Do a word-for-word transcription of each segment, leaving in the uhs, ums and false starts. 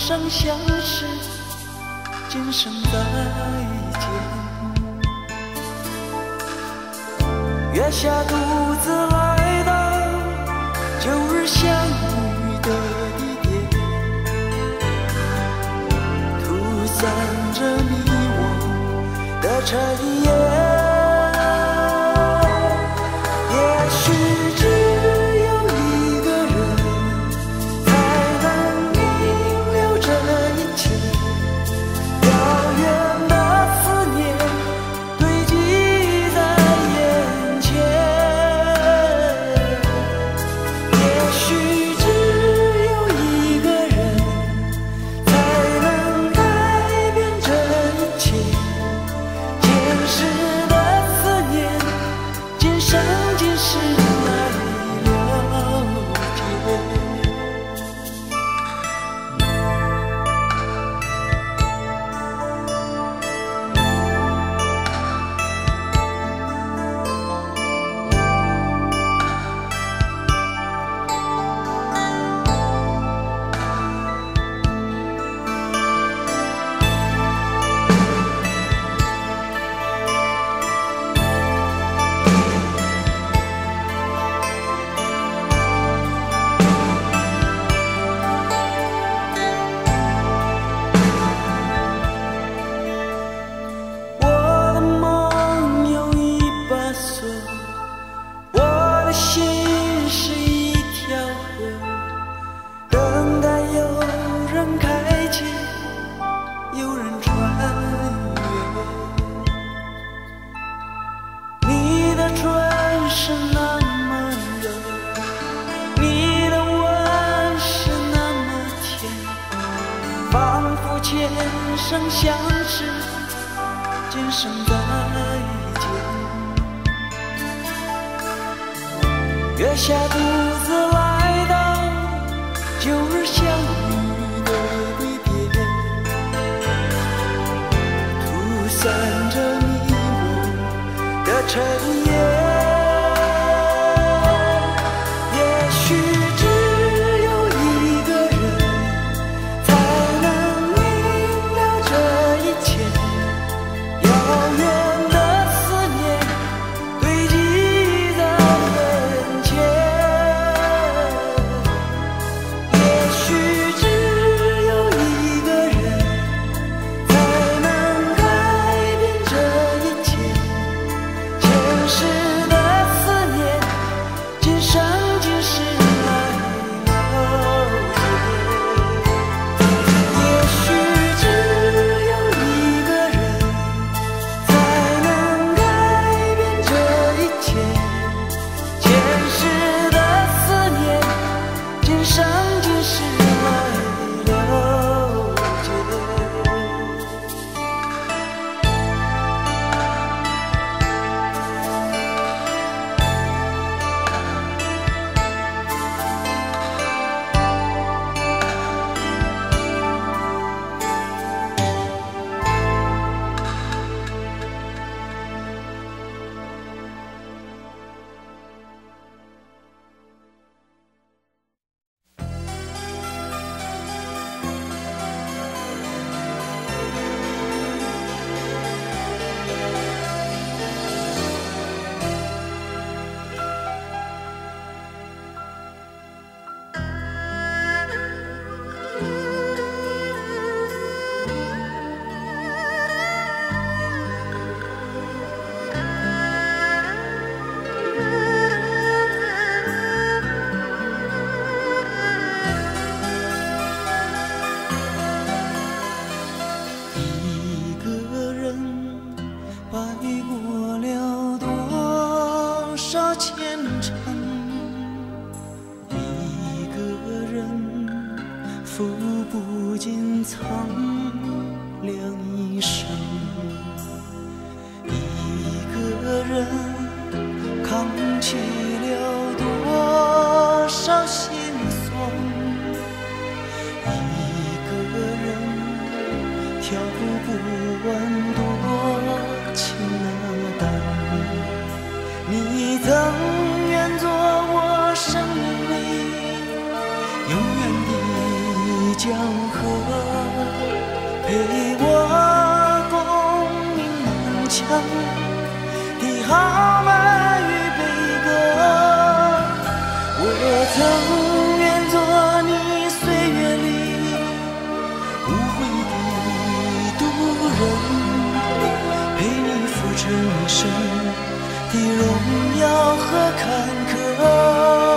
生相识，今生再见。月下独自来到旧日相遇的地点，吐散着迷惘的尘烟。也许只有一个人才能明了这一切，遥远的思念堆积在眼前。也许只有一个人才能改变这一切，前世的思念，今生今世来了解。我的梦有一把锁，我的心是一条河，等待有人开启，有人穿越。你的唇是那么热，你的吻是那么甜，仿佛前生相识，今生再见。月下独自来到旧日相遇的地点，吐散着迷惘的尘烟。也许只有一个人才能明了这一切，遥远的思念堆积在眼前。也许只有一个人才能改变这一切，前世的思念，今生今世来了解。也许只有一个人才能改变这一切，前世的思念，今生今世来了解。一个人摆过了多少前尘，一个人抚不尽苍凉一生，一个人扛起了多少心酸，一个人挑不完多情那淡。你曾愿做我生命里永远的江河。 的豪迈与悲歌。我曾愿做你岁月里无悔的渡人，陪你浮沉一生的荣耀和坎坷。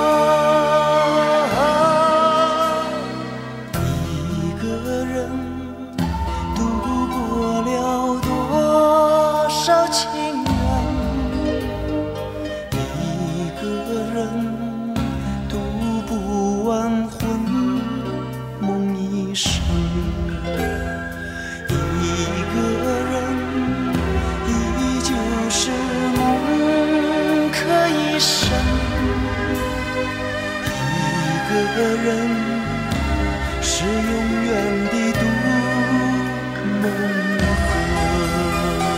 一个人是永远的渡梦河。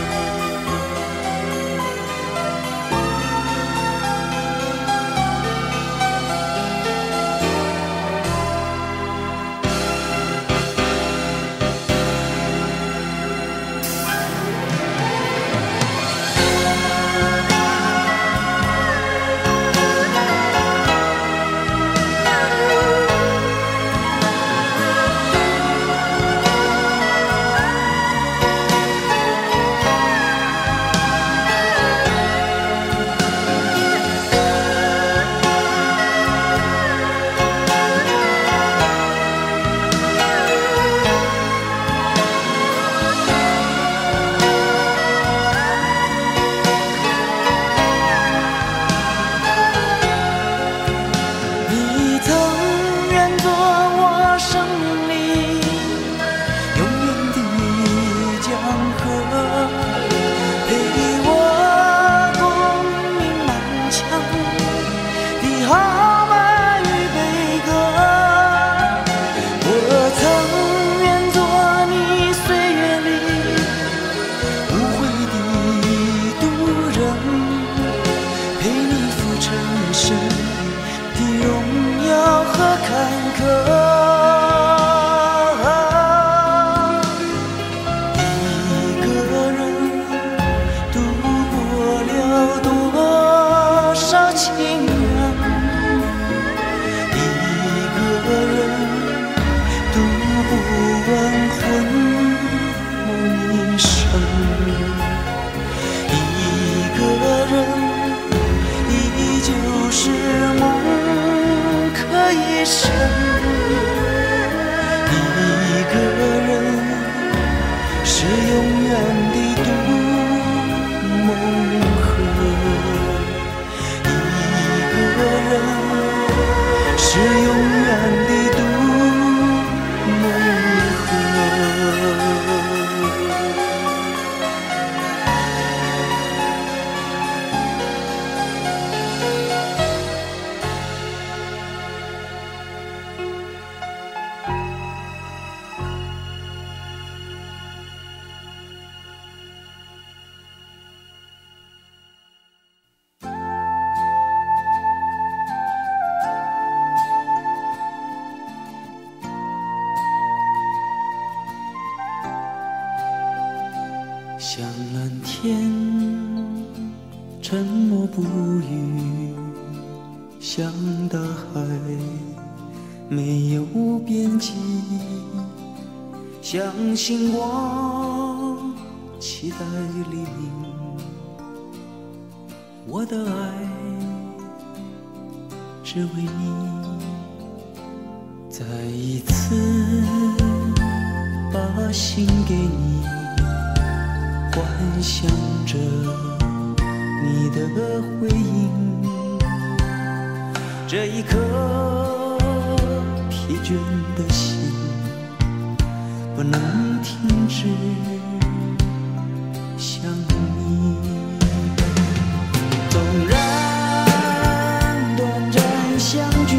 像蓝天沉默不语，像大海没有边际，像星光期待黎明。我的爱只为你，再一次把心给你，幻想着你的回应。这一颗疲倦的心不能停止想你。纵然短暂相聚，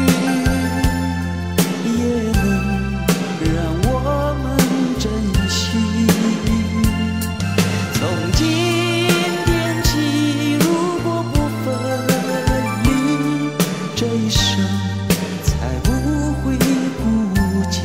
也能让我们珍惜。从今天起，如果不分离，这一生才不会孤寂。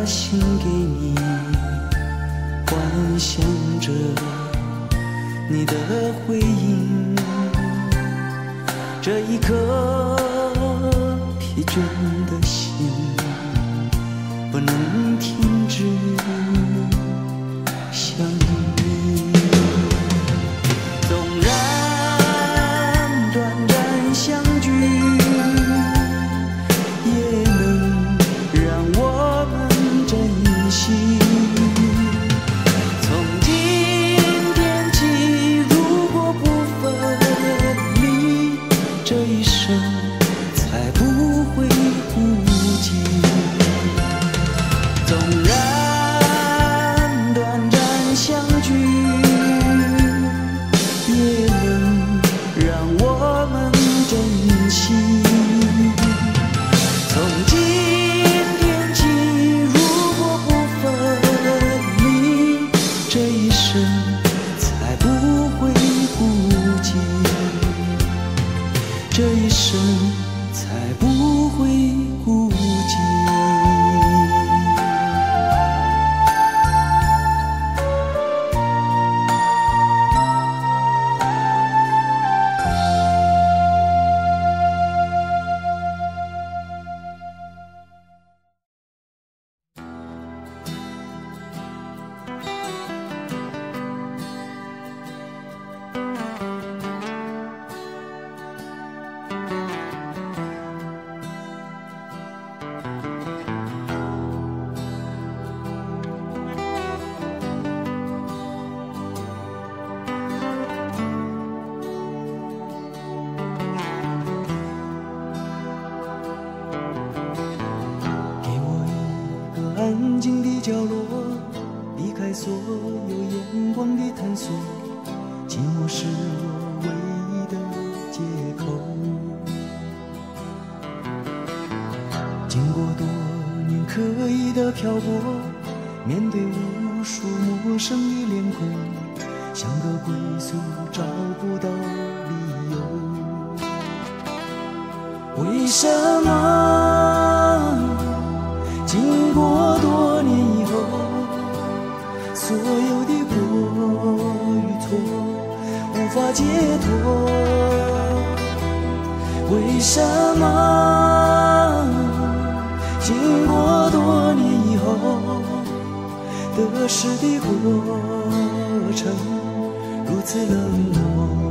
信给你，幻想着你的回应。这一颗疲倦的心不能停止想你。纵然短暂相聚，也能让我们珍惜。从今天起，如果不分离，这一生才不会孤寂。纵然短暂相聚，也能让我们珍惜。从今天起，如果不分离，这一生才不会孤寂，这一生才不会孤寂。安静的角落，避开所有眼光的探索，寂寞是我唯一的借口。经过多年刻意的漂泊，面对无数陌生的脸孔，像个归宿找不到理由。为什么经过多年以后，所有的过与错无法解脱？为什么经过多年以后，得失的过程如此冷漠？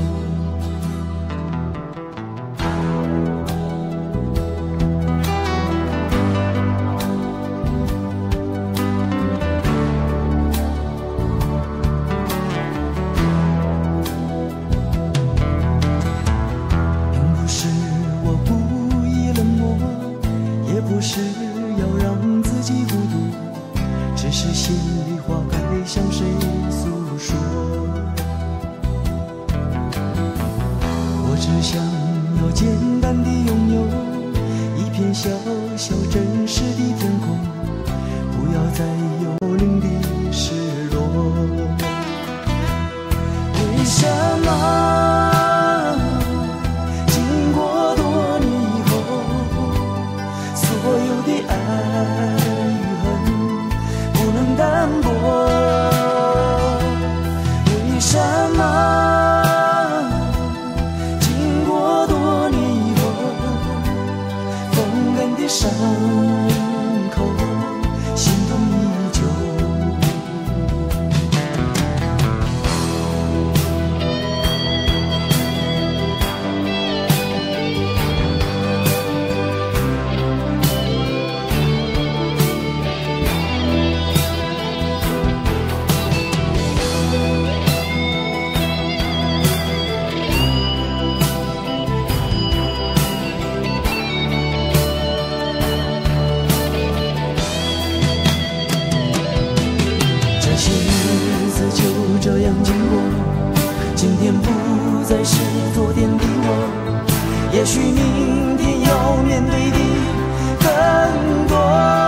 也许明天要面对的更多。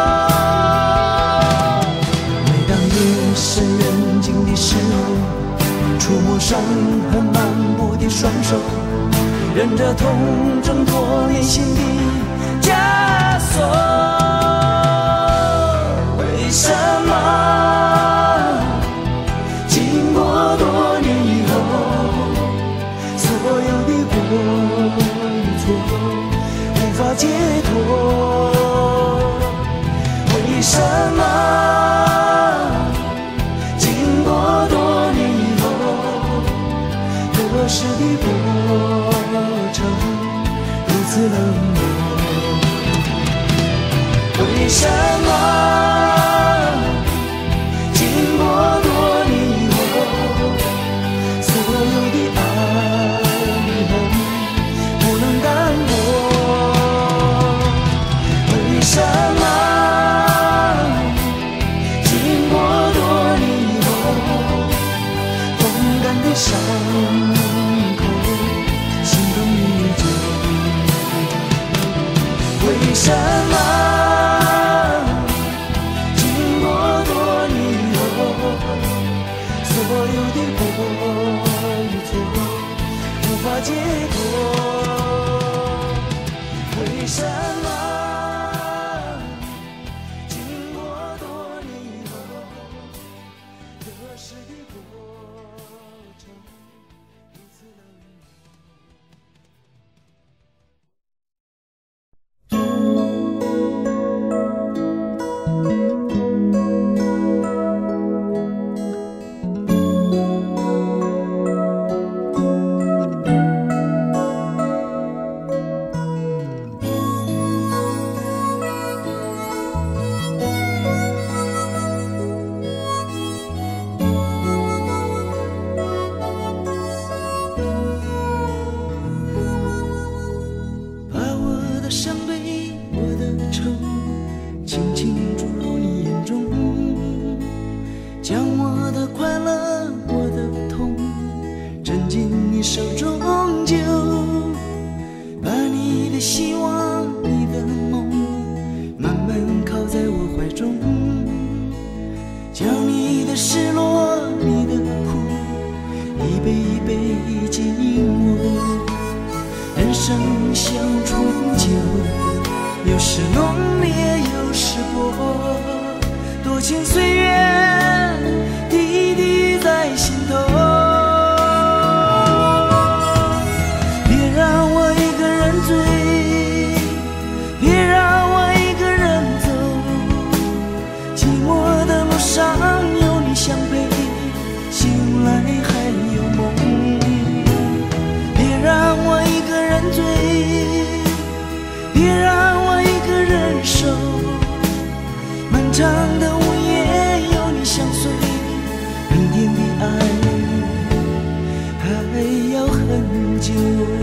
每当夜深人静的时候，触摸伤痕漫步的双手，忍着痛挣脱内心的枷锁。 为什么经过多年以后，所有的爱恨不能淡薄？为什么经过多年以后，风干的伤口心痛依旧？为什么经过多年以后，所有的过与错无法解脱？为什么经过多年以后，得失的过程如此冷漠？把我的伤悲，我的愁，轻轻注入你眼中，将我的快乐，我的痛，沉进你手中酒，把你的希望，你的梦，慢慢靠在我怀中，将你的失落，你的苦，一杯一杯敬我。人生像醇酒，有时浓烈，有时薄，多情岁月滴滴在心头。别让我一个人醉，别让我一个人走，寂寞的路上有你相陪，醒来还有梦。别让我一个人醉，别让我一个人守，漫长的午夜有你相随，明天的爱还要很久。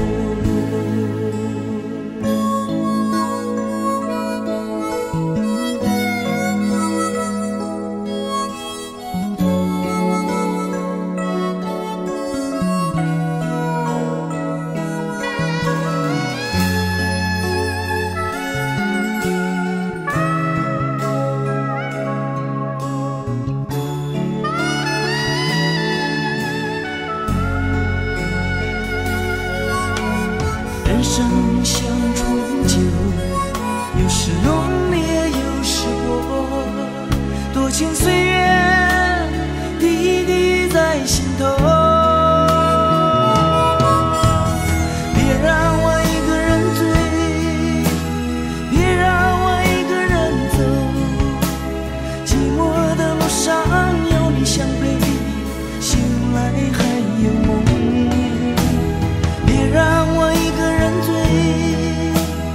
人生像醇酒，有时浓烈，有时薄，多情岁月滴滴在心头。别让我一个人醉，别让我一个人走，寂寞的路上有你相陪，醒来还有梦。别让我一个人醉，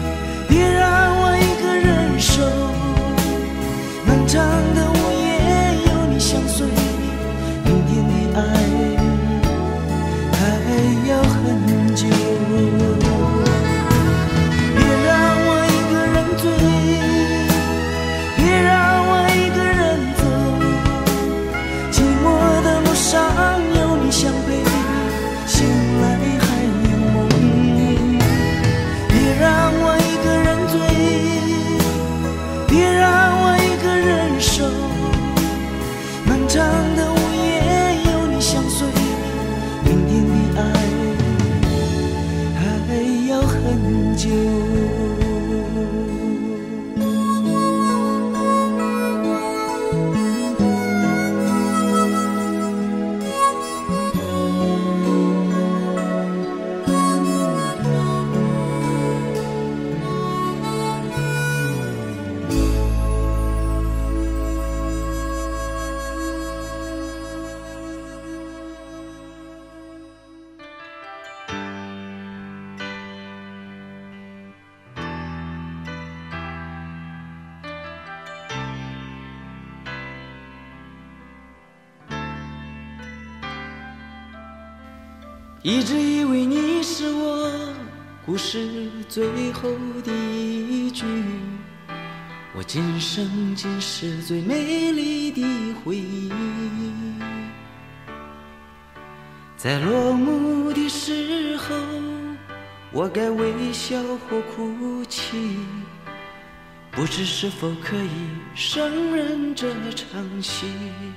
别让我一个人守，漫长的午夜一直以为你是我故事最后的一句，我今生今世最美丽的回忆。在落幕的时候，我该微笑或哭泣，不知是否可以胜任这场戏。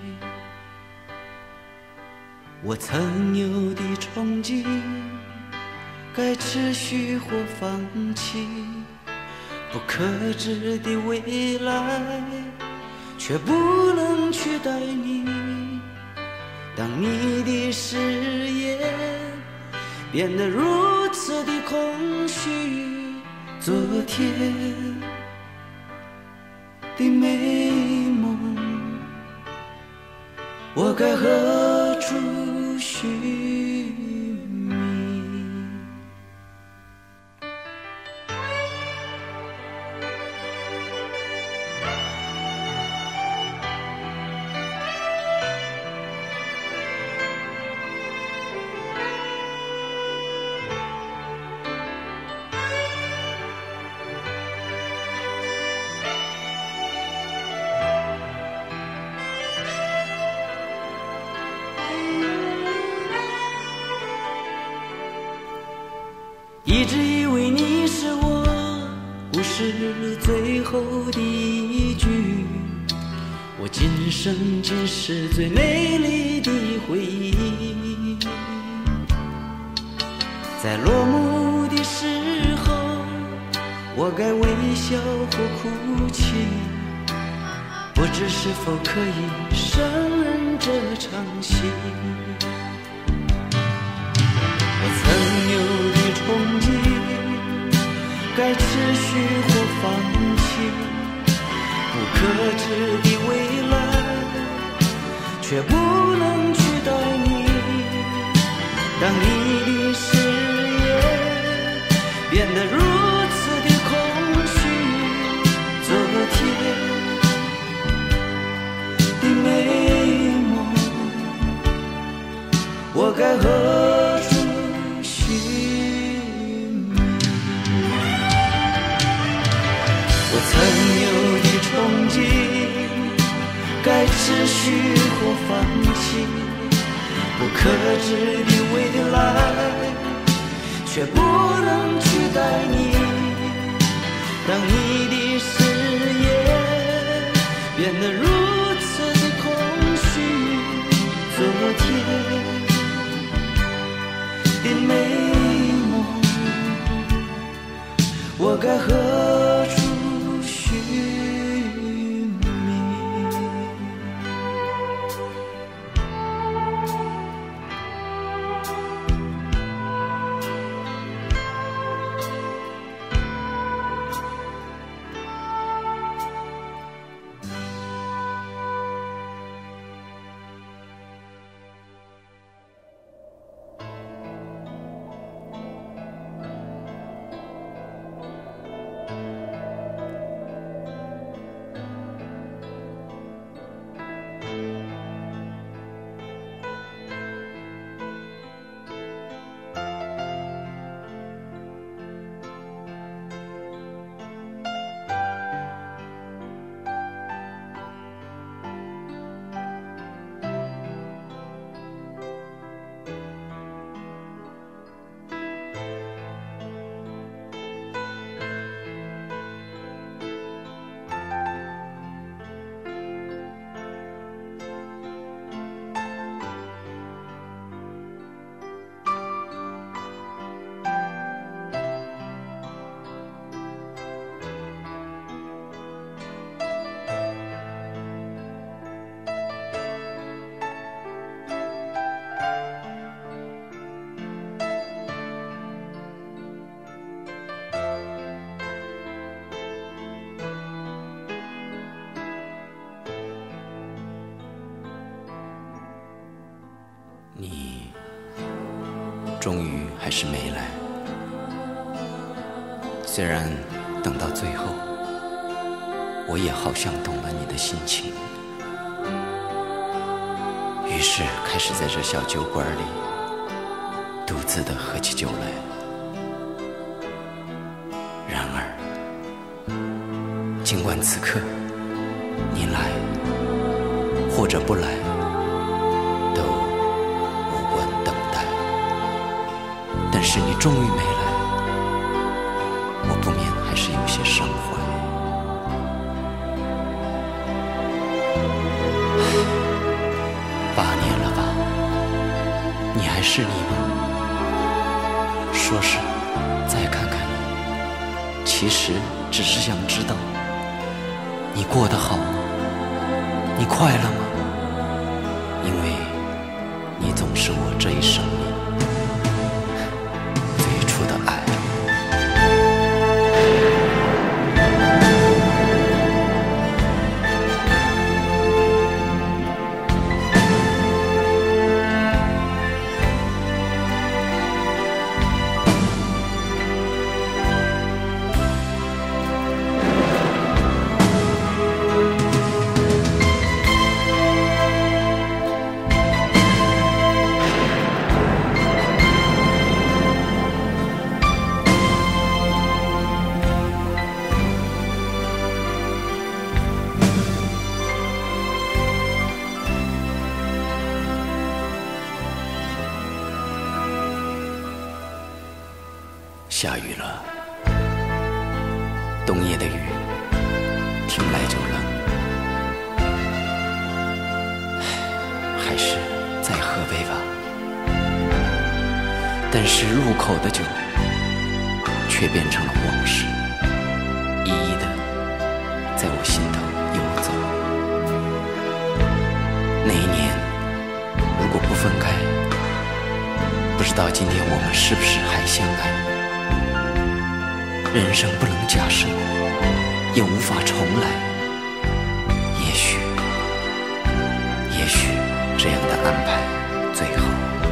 我曾有的憧憬，该持续或放弃，不可知的未来，却不能取代你。当你的誓言变得如此的空虚，昨天的美梦，我该何处寻觅？一直以为你是我故事最后的一句，我今生今世最美丽的回忆。在落幕的时候，我该微笑或哭泣，不知是否可以胜任这场戏。我曾有的憧憬，该持续或放弃，不可知的未来，却不能取代你。当你的誓言变得如此的空虚，昨天的美梦，我该何处寻觅？我曾有的憧憬，该持续或放弃，不可知的未来，却不能取代你。当你的誓言变得如此的空虚，昨天的美梦，我该何处寻觅？你终于还是没来，虽然等到最后，我也好像懂了你的心情，于是开始在这小酒馆里独自的喝起酒来。然而，尽管此刻你来或者不来，都无关等待，但是你终于没来，我不免还是有些伤怀。八年了吧，你还是你吗？说是再看看你，其实只是想知道你过得好吗？你快乐吗？因为你总是我这一生里最初的爱。下雨了，冬夜的雨听来就冷，还是再喝杯吧。但是入口的酒却变成了往事，一一的在我心头游走。那一年如果不分开，不知道今天我们是不是还相爱。人生不能假设，也无法重来。也许，也许这样的安排最好。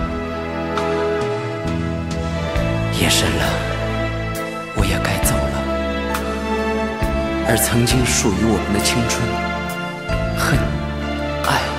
夜深了，我也该走了。而曾经属于我们的青春、恨、爱。